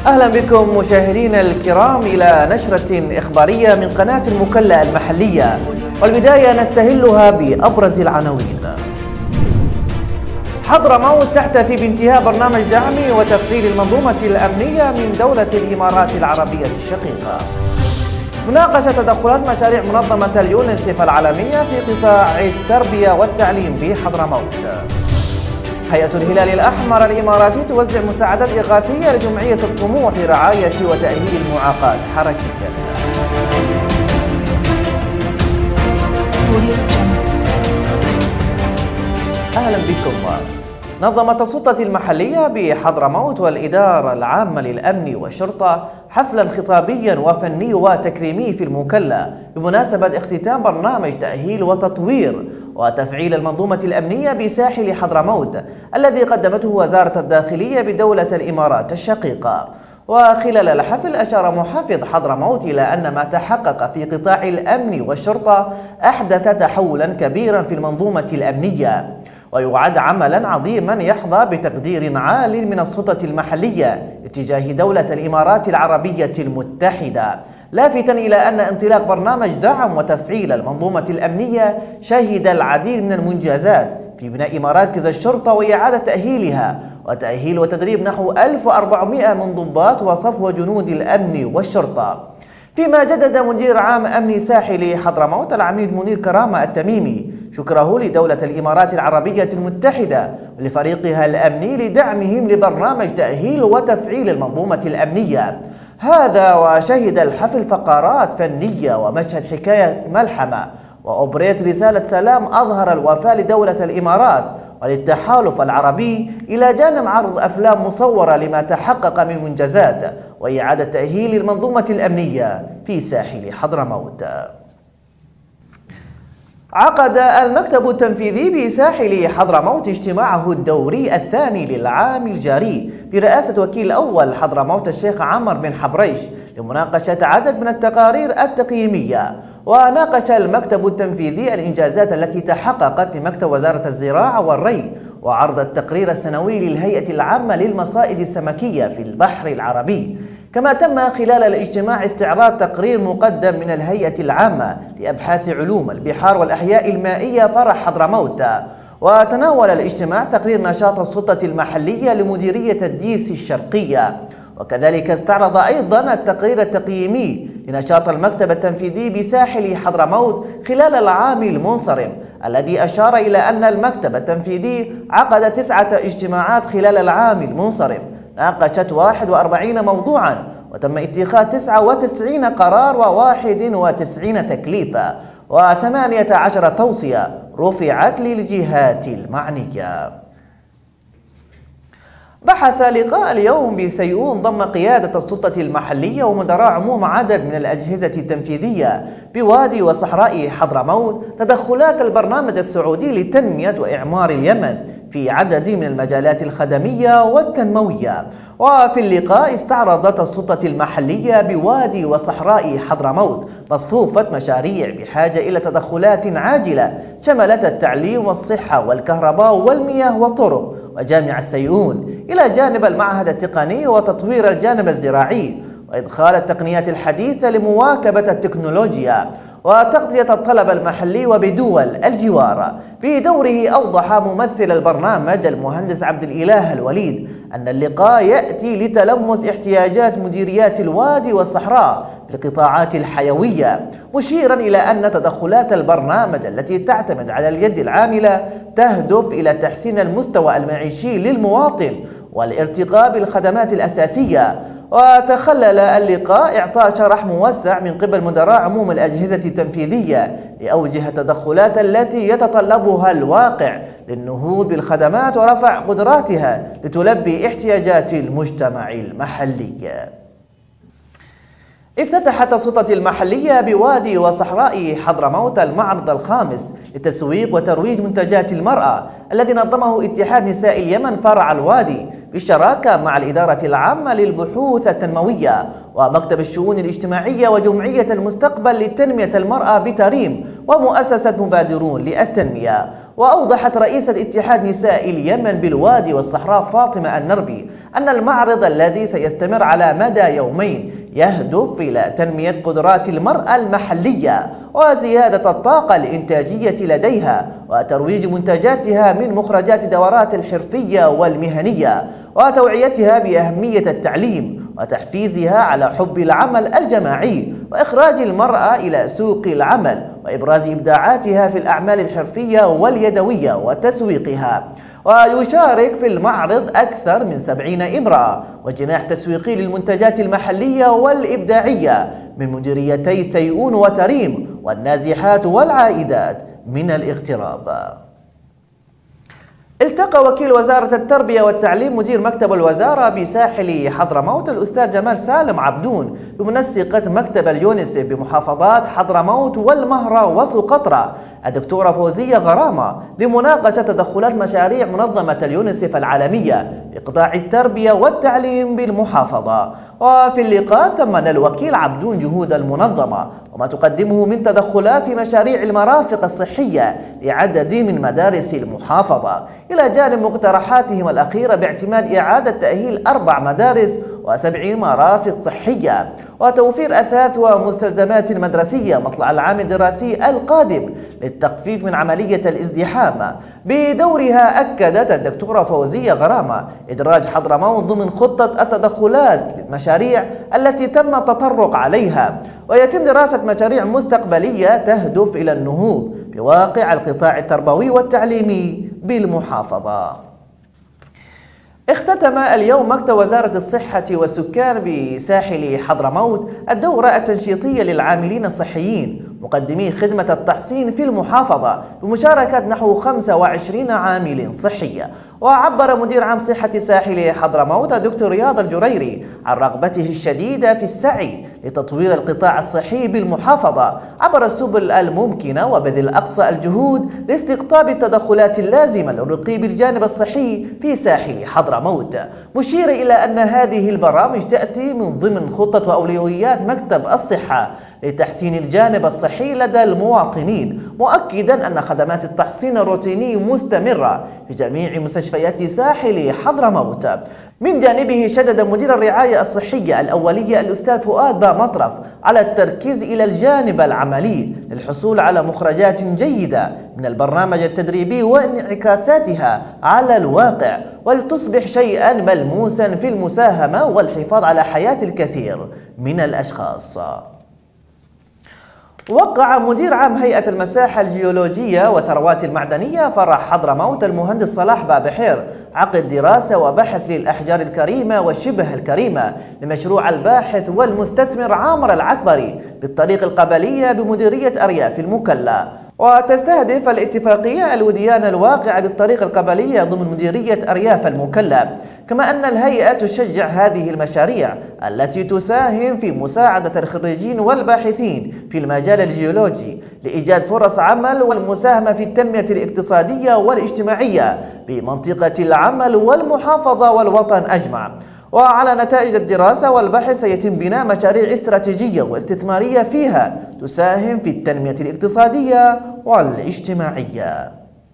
أهلا بكم مشاهدينا الكرام إلى نشرة إخبارية من قناة المكلا المحلية، والبداية نستهلها بأبرز العناوين. حضرموت تحتفي بانتهاء برنامج دعم وتفعيل المنظومة الأمنية من دولة الإمارات العربية الشقيقة. مناقشة تدخلات مشاريع منظمة اليونسف العالمية في قطاع التربية والتعليم بحضرموت. هيئة الهلال الأحمر الإماراتي توزع مساعدات إغاثية لجمعية الطموح لرعاية وتأهيل المعاقات حركيا. أهلا بكم. نظمت السلطة المحلية بحضرموت والإدارة العامة للأمن والشرطة حفلا خطابيا وفني وتكريمي في المكلا بمناسبة اختتام برنامج تأهيل وتطوير وتفعيل المنظومة الأمنية بساحل حضرموت الذي قدمته وزارة الداخلية بدولة الإمارات الشقيقة. وخلال الحفل أشار محافظ حضرموت إلى أن ما تحقق في قطاع الأمن والشرطة أحدث تحولا كبيرا في المنظومة الأمنية، ويعد عملا عظيما يحظى بتقدير عال من السلطة المحلية اتجاه دولة الإمارات العربية المتحدة، لافتا إلى أن انطلاق برنامج دعم وتفعيل المنظومة الأمنية شهد العديد من المنجزات في بناء مراكز الشرطة وإعادة تأهيلها وتأهيل وتدريب نحو 1400 من ضباط وصفوة جنود الأمن والشرطة. فيما جدد مدير عام أمن ساحل حضرموت العميد منير كرامة التميمي شكره لدولة الإمارات العربية المتحدة ولفريقها الأمني لدعمهم لبرنامج تأهيل وتفعيل المنظومة الأمنية. هذا وشهد الحفل فقرات فنية ومشهد حكاية ملحمة وأوبريت رسالة سلام أظهر الوفاء لدولة الإمارات وللتحالف العربي، إلى جانب عرض أفلام مصورة لما تحقق من منجزات وإعادة تأهيل المنظومة الأمنية في ساحل حضرموت. عقد المكتب التنفيذي بساحل حضرموت اجتماعه الدوري الثاني للعام الجاري برئاسة وكيل أول حضرموت الشيخ عمر بن حبريش لمناقشة عدد من التقارير التقييمية. وناقش المكتب التنفيذي الإنجازات التي تحققت لمكتب وزارة الزراعة والري وعرض التقرير السنوي للهيئة العامة للمصائد السمكية في البحر العربي. كما تم خلال الاجتماع استعراض تقرير مقدم من الهيئة العامة لأبحاث علوم البحار والأحياء المائية فرع حضرموت. وتناول الاجتماع تقرير نشاط السلطة المحلية لمديرية الديس الشرقية، وكذلك استعرض أيضا التقرير التقييمي لنشاط المكتب التنفيذي بساحل حضرموت خلال العام المنصرم، الذي أشار إلى أن المكتب التنفيذي عقد 9 اجتماعات خلال العام المنصرم ناقشت 41 موضوعا، وتم اتخاذ 99 قرار و91 تكليفا و18 توصية رفعت للجهات المعنية. بحث لقاء اليوم بسيئون ضم قيادة السلطة المحلية ومدراء عموم عدد من الأجهزة التنفيذية بوادي وصحراء حضرموت تدخلات البرنامج السعودي لتنمية وإعمار اليمن في عدد من المجالات الخدمية والتنموية. وفي اللقاء استعرضت السلطة المحلية بوادي وصحراء حضرموت مصفوفة مشاريع بحاجة إلى تدخلات عاجلة شملت التعليم والصحة والكهرباء والمياه والطرق وجامع السيئون، إلى جانب المعهد التقني وتطوير الجانب الزراعي وإدخال التقنيات الحديثة لمواكبة التكنولوجيا وتغطية الطلب المحلي وبدول الجوار. بدوره أوضح ممثل البرنامج المهندس عبد الإله الوليد أن اللقاء يأتي لتلمس احتياجات مديريات الوادي والصحراء في القطاعات الحيوية، مشيرا إلى أن تدخلات البرنامج التي تعتمد على اليد العاملة تهدف إلى تحسين المستوى المعيشي للمواطن والارتقاء بالخدمات الأساسية. وتخلل اللقاء إعطاء شرح موسع من قبل مدراء عموم الأجهزة التنفيذية لأوجه التدخلات التي يتطلبها الواقع للنهوض بالخدمات ورفع قدراتها لتلبي احتياجات المجتمع المحلي. افتتحت السلطة المحلية بوادي وصحراء حضرموت المعرض الخامس لتسويق وترويج منتجات المرأة الذي نظمه اتحاد نساء اليمن فرع الوادي بالشراكة مع الإدارة العامة للبحوث التنموية ومكتب الشؤون الاجتماعية وجمعية المستقبل لتنمية المرأة بتريم ومؤسسة مبادرون للتنمية. وأوضحت رئيسة اتحاد نساء اليمن بالوادي والصحراء فاطمة النربي أن المعرض الذي سيستمر على مدى يومين يهدف إلى تنمية قدرات المرأة المحلية وزيادة الطاقة الإنتاجية لديها وترويج منتجاتها من مخرجات دورات الحرفية والمهنية وتوعيتها بأهمية التعليم وتحفيزها على حب العمل الجماعي وإخراج المرأة إلى سوق العمل وإبراز إبداعاتها في الأعمال الحرفية واليدوية وتسويقها. ويشارك في المعرض أكثر من 70 امرأة وجناح تسويقي للمنتجات المحلية والإبداعية من مديريتي سيئون وتريم والنازحات والعائدات من الاغتراب. التقى وكيل وزارة التربية والتعليم مدير مكتب الوزارة بساحل حضرموت الأستاذ جمال سالم عبدون بمنسقة مكتب اليونسف بمحافظات حضرموت والمهرة وسقطرى الدكتورة فوزية غرامة لمناقشة تدخلات مشاريع منظمة اليونسف العالمية بقطاع التربية والتعليم بالمحافظة. وفي اللقاء ثمن الوكيل عبدون جهود المنظمة وما تقدمه من تدخلات في مشاريع المرافق الصحية لعدد من مدارس المحافظة إلى جانب مقترحاتهم الأخيرة باعتماد إعادة تأهيل 4 مدارس و7 مرافق صحية وتوفير أثاث ومستلزمات مدرسية مطلع العام الدراسي القادم للتخفيف من عملية الازدحام. بدورها أكدت الدكتورة فوزية غرامة إدراج حضرموت ضمن خطة التدخلات للمشاريع التي تم التطرق عليها ويتم دراسة مشاريع مستقبلية تهدف إلى النهوض بواقع القطاع التربوي والتعليمي بالمحافظة. اختتم اليوم مكتب وزارة الصحة والسكان بساحل حضرموت الدورة التنشيطية للعاملين الصحيين مقدمي خدمة التحصين في المحافظة بمشاركة نحو 25 عامل صحي. وعبر مدير عام صحة ساحل حضرموت الدكتور رياض الجريري عن رغبته الشديدة في السعي لتطوير القطاع الصحي بالمحافظة عبر السبل الممكنة وبذل أقصى الجهود لاستقطاب التدخلات اللازمة للرقي بالجانب الصحي في ساحل حضرموت، مشير إلى أن هذه البرامج تأتي من ضمن خطة وأولويات مكتب الصحة لتحسين الجانب الصحي لدى المواطنين، مؤكدا أن خدمات التحصين الروتيني مستمرة في جميع مستشفيات ساحل حضرموت. من جانبه شدد مدير الرعاية الصحية الأولية الأستاذ فؤاد بامطرف على التركيز إلى الجانب العملي للحصول على مخرجات جيدة من البرنامج التدريبي وانعكاساتها على الواقع ولتصبح شيئا ملموسا في المساهمة والحفاظ على حياة الكثير من الأشخاص. وقع مدير عام هيئة المساحة الجيولوجية والثروات المعدنية فرع حضرموت المهندس صلاح بابحير عقد دراسة وبحث للأحجار الكريمة والشبه الكريمة لمشروع الباحث والمستثمر عامر العكبري بالطريق القبلية بمديرية أرياف المكلا. وتستهدف الاتفاقية الوديان الواقعة بالطريق القبلية ضمن مديرية أرياف المكلا، كما أن الهيئة تشجع هذه المشاريع التي تساهم في مساعدة الخريجين والباحثين في المجال الجيولوجي لإيجاد فرص عمل والمساهمة في التنمية الاقتصادية والاجتماعية بمنطقة العمل والمحافظة والوطن أجمع. وعلى نتائج الدراسة والبحث سيتم بناء مشاريع استراتيجية واستثمارية فيها تساهم في التنمية الاقتصادية والاجتماعية.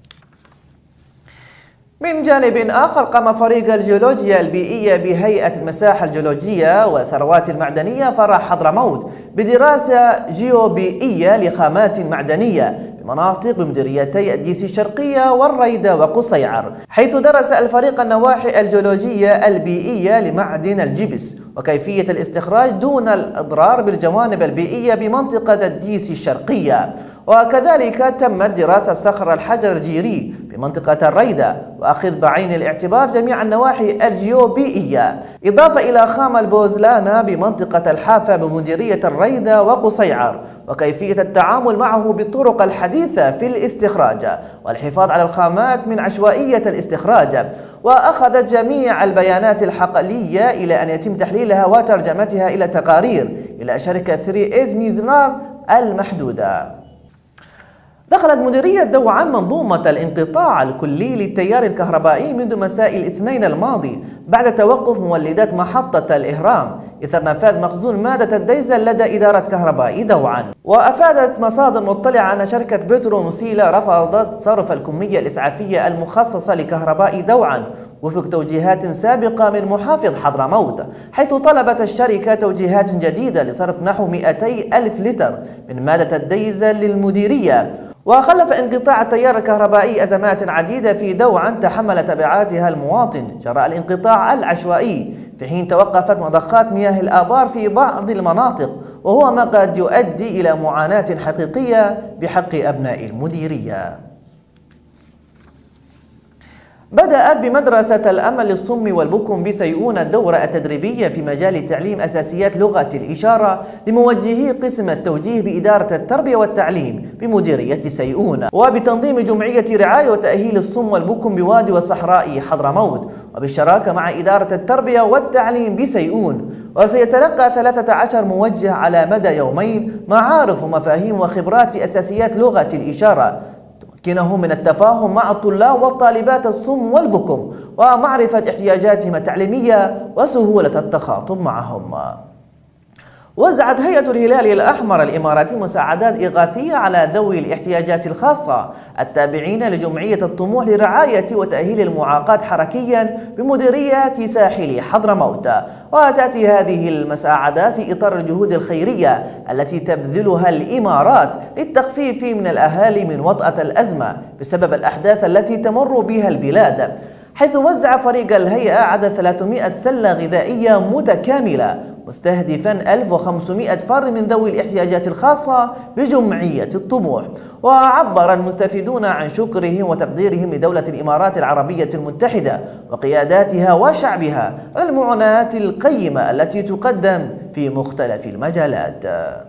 من جانب آخر قام فريق الجيولوجيا البيئية بهيئة المساحة الجيولوجية والثروات المعدنية فرع حضرموت بدراسة جيوبيئية لخامات معدنية بمناطق بمديريتي الديسي الشرقية والريدة وقصيعر، حيث درس الفريق النواحي الجيولوجية البيئية لمعدن الجبس وكيفية الاستخراج دون الإضرار بالجوانب البيئية بمنطقة الديسي الشرقية. وكذلك تمت دراسة صخر الحجر الجيري بمنطقة الريدة وأخذ بعين الاعتبار جميع النواحي الجيوبيئية، إضافة إلى خام البوزلانة بمنطقة الحافة بمديرية الريدة وقصيعر وكيفية التعامل معه بالطرق الحديثة في الاستخراج والحفاظ على الخامات من عشوائية الاستخراج. وأخذت جميع البيانات الحقلية إلى أن يتم تحليلها وترجمتها إلى تقارير إلى شركة 3 ميدنار المحدودة. دخلت مديرية دوعان منظومة الانقطاع الكلي للتيار الكهربائي منذ مساء الاثنين الماضي بعد توقف مولدات محطة الإهرام إثر نفاذ مخزون مادة الديزل لدى إدارة كهرباء دوعا. وأفادت مصادر مطلعة أن شركة بترو موسيلا رفضت صرف الكمية الإسعافية المخصصة لكهرباء دوعا وفق توجيهات سابقة من محافظ حضرموت، حيث طلبت الشركة توجيهات جديدة لصرف نحو 200 ألف لتر من مادة الديزل للمديرية. وخلف انقطاع التيار الكهربائي أزمات عديدة في دوعا تحمل تبعاتها المواطن جراء الانقطاع العشوائي، في حين توقفت مضخات مياه الآبار في بعض المناطق، وهو ما قد يؤدي إلى معاناة حقيقية بحق أبناء المديرية. بدأت بمدرسة الأمل للصم والبكم بسيئون الدورة التدريبية في مجال تعليم أساسيات لغة الإشارة لموجهي قسم التوجيه بإدارة التربية والتعليم بمديرية سيئون، وبتنظيم جمعية رعاية وتأهيل الصم والبكم بوادي والصحراء حضرموت، وبالشراكة مع إدارة التربية والتعليم بسيئون. وسيتلقى 13 موجه على مدى يومين معارف ومفاهيم وخبرات في أساسيات لغة الإشارة تمكنهم من التفاهم مع الطلاب والطالبات الصم والبكم ومعرفة احتياجاتهم التعليمية وسهولة التخاطب معهم. وزعت هيئة الهلال الأحمر الإماراتي مساعدات إغاثية على ذوي الاحتياجات الخاصة التابعين لجمعية الطموح لرعاية وتأهيل المعاقات حركيا بمديرية ساحل حضرموت. وتأتي هذه المساعدات في إطار الجهود الخيرية التي تبذلها الإمارات للتخفيف من الأهالي من وطأة الأزمة بسبب الأحداث التي تمر بها البلاد، حيث وزع فريق الهيئة عدد 300 سلة غذائية متكاملة مستهدفا 1500 فرد من ذوي الاحتياجات الخاصة بجمعية الطموح. وعبر المستفيدون عن شكرهم وتقديرهم لدولة الإمارات العربية المتحدة وقياداتها وشعبها على المعونات القيمة التي تقدم في مختلف المجالات.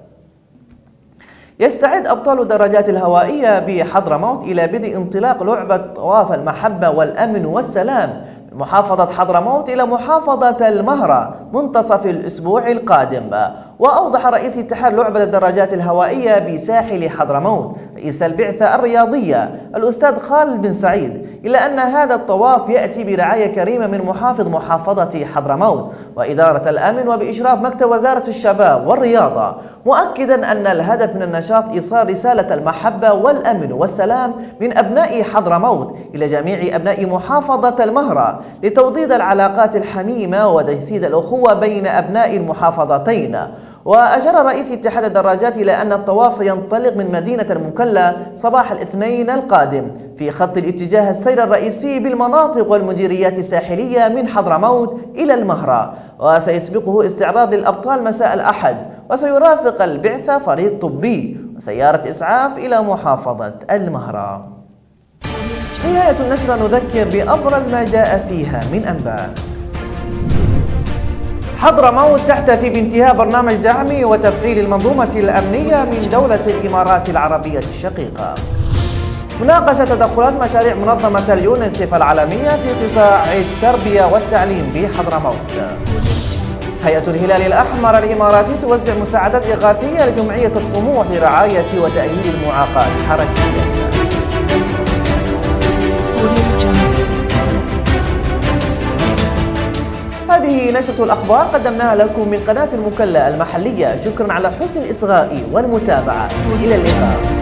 يستعد أبطال الدراجات الهوائية بحضرموت إلى بدء انطلاق لعبة طواف المحبة والأمن والسلام من محافظة حضرموت إلى محافظة المهرة منتصف الأسبوع القادم. وأوضح رئيس اتحاد لعبة الدراجات الهوائية بساحل حضرموت رئيس البعثة الرياضية الأستاذ خالد بن سعيد إلا أن هذا الطواف يأتي برعاية كريمة من محافظ محافظة حضرموت وإدارة الأمن وبإشراف مكتب وزارة الشباب والرياضة، مؤكدا أن الهدف من النشاط إيصال رسالة المحبة والأمن والسلام من أبناء حضرموت إلى جميع أبناء محافظة المهرة لتوطيد العلاقات الحميمة وتجسيد الأخوة بين أبناء المحافظتين. وأشار رئيس اتحاد الدراجات إلى أن الطواف سينطلق من مدينة المكلا صباح الاثنين القادم في خط الاتجاه السير الرئيسي بالمناطق والمديريات الساحلية من حضرموت إلى المهرة، وسيسبقه استعراض للأبطال مساء الأحد، وسيرافق البعثة فريق طبي وسيارة إسعاف إلى محافظة المهرة. نهاية النشرة نذكر بأبرز ما جاء فيها من أنباء. حضرموت تحتفي بانتهاء برنامج دعم وتفعيل المنظومة الأمنية من دولة الإمارات العربية الشقيقة. مناقشة تدخلات مشاريع منظمة اليونسف العالمية في قطاع التربية والتعليم بحضرموت. هيئة الهلال الأحمر الإماراتي توزع مساعدات إغاثية لجمعية الطموح لرعاية وتأهيل المعاقات حركيا. هذه نشرة الأخبار قدمناها لكم من قناة المكلا المحلية. شكرا على حسن الإصغاء والمتابعة. إلى اللقاء.